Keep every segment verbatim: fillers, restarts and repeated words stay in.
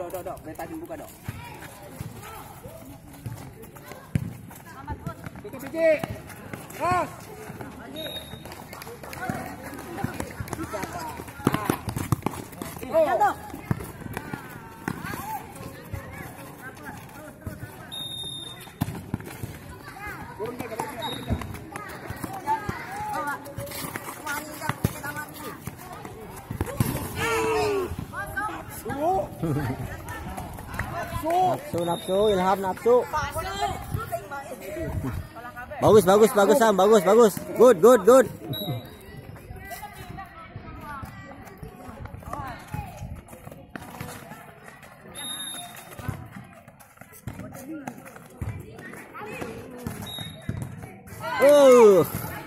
dok, dok, dok. Beta buka dok. Biki, biki. Terus. Bisa, Pak. Ah. Oh. Dok. Turun ke, turun ke, turun ke. Nafsu, nafsu, Ilham nafsu. Bagus, bagus, bagus Sam, bagus, bagus. Good, good, good. Uh.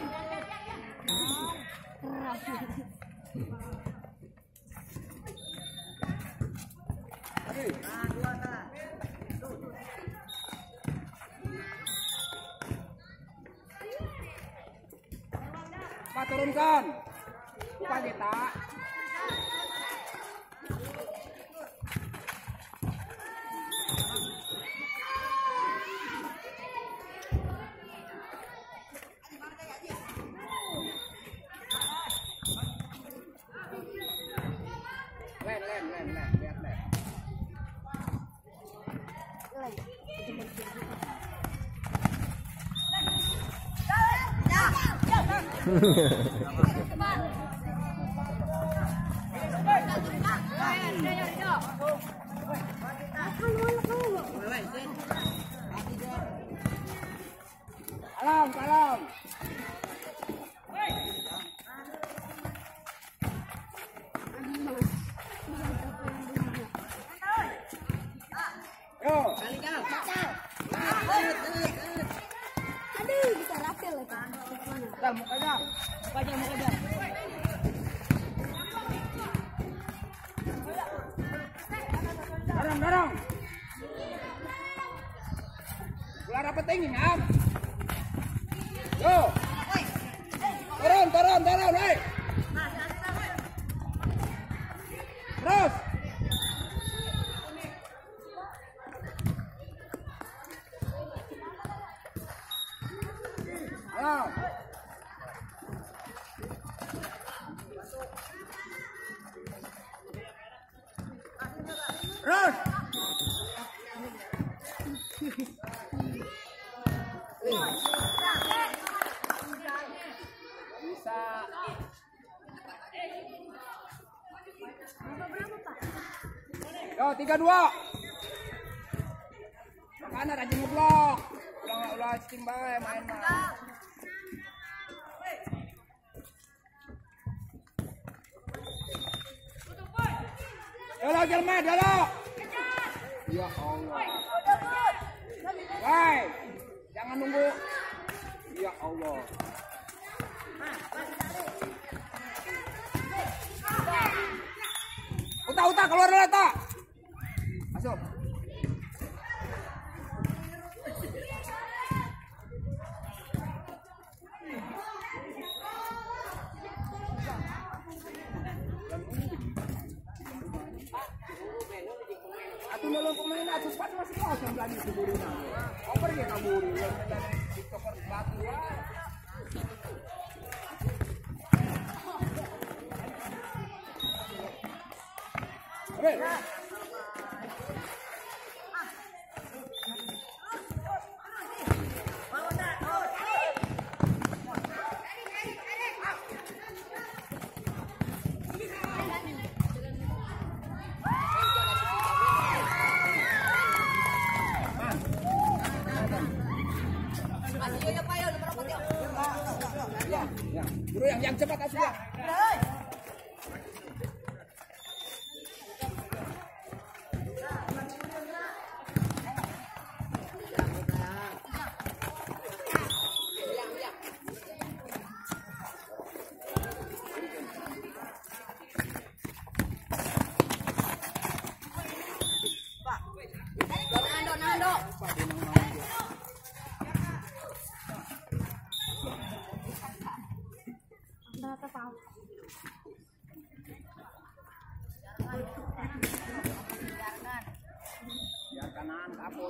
Pak turunkan. Buka kita. Len, len, len, len, lihat len. Salam, salam. Yo, kali kau. Aduh, bisa rapel lagi. Dal, muka dal. Muka aja, muka aja. Dorong, dorong. Bola dapat tinggi, Am. Yo. Turun, turun, turun, hei. Terus. Halo. Terus. Bisa. Yo, tiga dua. Makanya rajin ngeblok. Ulah ulah steam bae main mah. Dalo Jerman, dalo. Ya Allah. Woi, jangan nunggu. Ya Allah. Uta, uta, keluar dulu, uta. Masuk. Atuh nolong pemain atuh pas masih kosong lagi kuburina. Oper ya kaburi ya di koper batu ya. Oke. Ya, ya. Guru yang yang cepat asli. Jangan takut.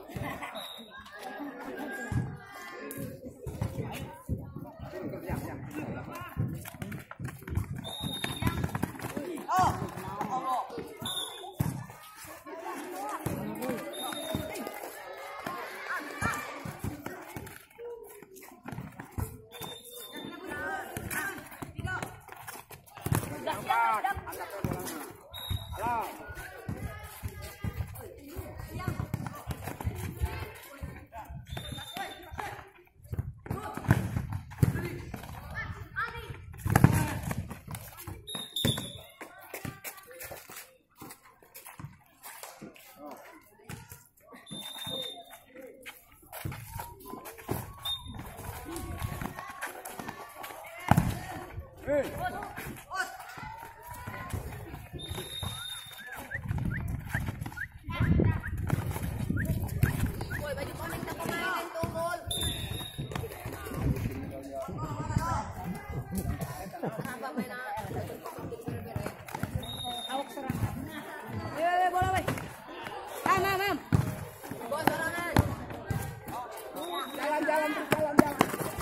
Jalan-jalan terus jalan-jalan.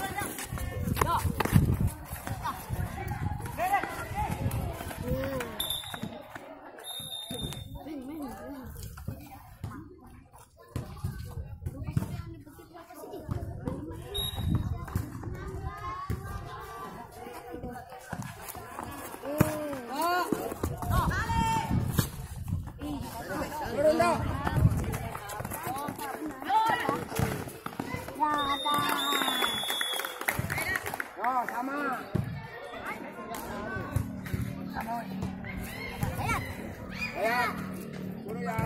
Turun dong. Oh, sama. Ya. Turun ya.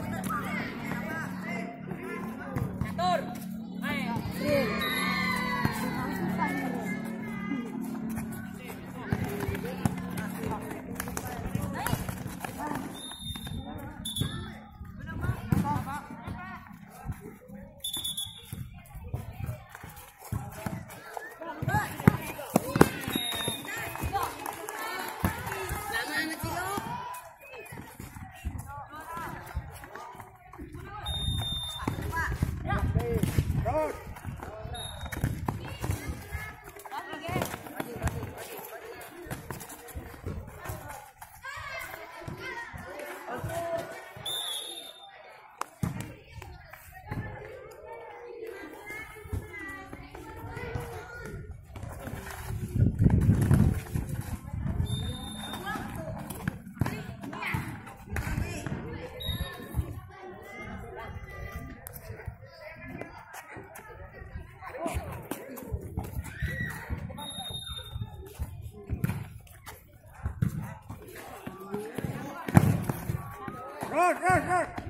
Atur. Ayo. Run, run, run.